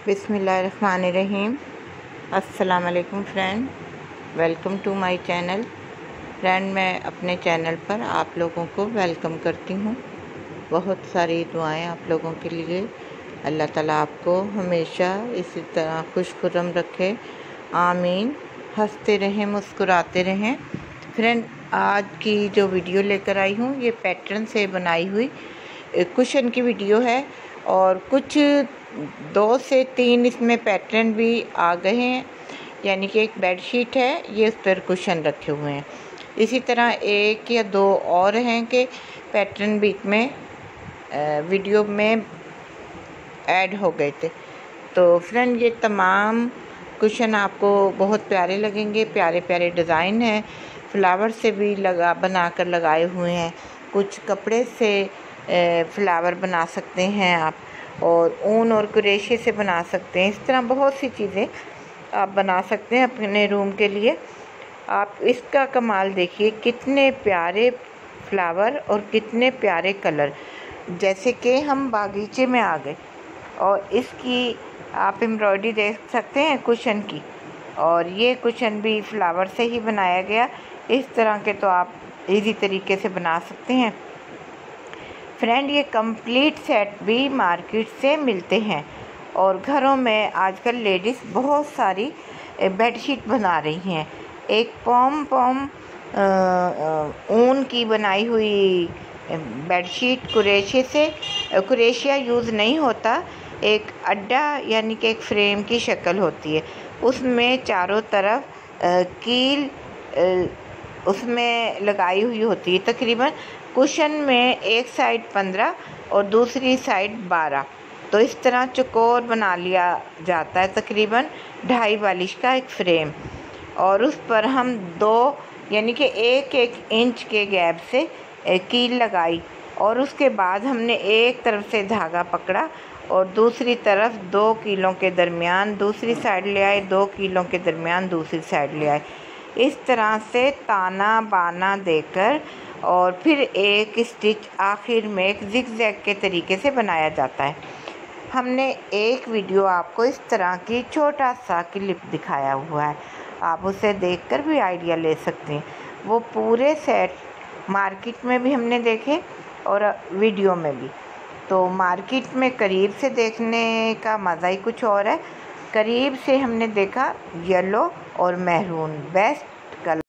बिस्मिल्लाहिर्रहमानिर्रहीम। अस्सलाम वालेकुम friend, welcome to my channel. Friend, मैं अपने चैनल पर आप लोगों को वेलकम करती हूँ। बहुत सारी दुआएं आप लोगों के लिए। अल्लाह ताला आपको हमेशा इसी तरह खुशखुर्रम रखे, आमीन। हंसते रहें, मुस्कुराते रहें। फ्रेंड, आज की जो वीडियो लेकर आई हूँ ये पैटर्न से बनाई हुई कुशन की वीडियो है और कुछ 2 से 3 इसमें पैटर्न भी आ गए हैं, यानी कि एक बेडशीट है, ये उस पर कुशन रखे हुए हैं। इसी तरह 1 या 2 और हैं कि पैटर्न बीच में वीडियो में ऐड हो गए थे। तो फ्रेंड, ये तमाम कुशन आपको बहुत प्यारे लगेंगे। प्यारे प्यारे डिज़ाइन हैं, फ्लावर से भी बनाकर लगाए हुए हैं। कुछ कपड़े से फ्लावर बना सकते हैं आप, और ऊन और क्रोशे से बना सकते हैं। इस तरह बहुत सी चीज़ें आप बना सकते हैं अपने रूम के लिए। आप इसका कमाल देखिए, कितने प्यारे फ्लावर और कितने प्यारे कलर, जैसे कि हम बागीचे में आ गए। और इसकी आप एम्ब्रॉयडरी देख सकते हैं कुशन की, और ये कुशन भी फ्लावर से ही बनाया गया। इस तरह के तो आप इजी तरीके से बना सकते हैं। फ्रेंड, ये कंप्लीट सेट भी मार्केट से मिलते हैं, और घरों में आजकल लेडीज़ बहुत सारी बेडशीट बना रही हैं। एक पॉम ऊन की बनाई हुई बेडशीट, कुरेशिया यूज़ नहीं होता, एक अड्डा यानी कि एक फ्रेम की शक्ल होती है। उसमें चारों तरफ कील उसमें लगाई हुई होती है। तकरीबन कुशन में एक साइड 15 और दूसरी साइड 12, तो इस तरह चौकोर बना लिया जाता है। तकरीबन 2.5 वालिश का एक फ्रेम, और उस पर हम 2 यानी कि 1-1 इंच के गैप से कील लगाई, और उसके बाद हमने एक तरफ से धागा पकड़ा और दूसरी तरफ 2 कीलों के दरमियान दूसरी साइड ले आए, 2 कीलों के दरमियान दूसरी साइड ले आए। इस तरह से ताना बाना देकर और फिर एक स्टिच आखिर में एक जिगजैग के तरीके से बनाया जाता है। हमने एक वीडियो आपको इस तरह की छोटा सा क्लिप दिखाया हुआ है, आप उसे देखकर भी आइडिया ले सकते हैं। वो पूरे सेट मार्केट में भी हमने देखे और वीडियो में भी। तो मार्केट में करीब से देखने का मज़ा ही कुछ और है। करीब से हमने देखा येलो और मैरून बेस्ट कलर।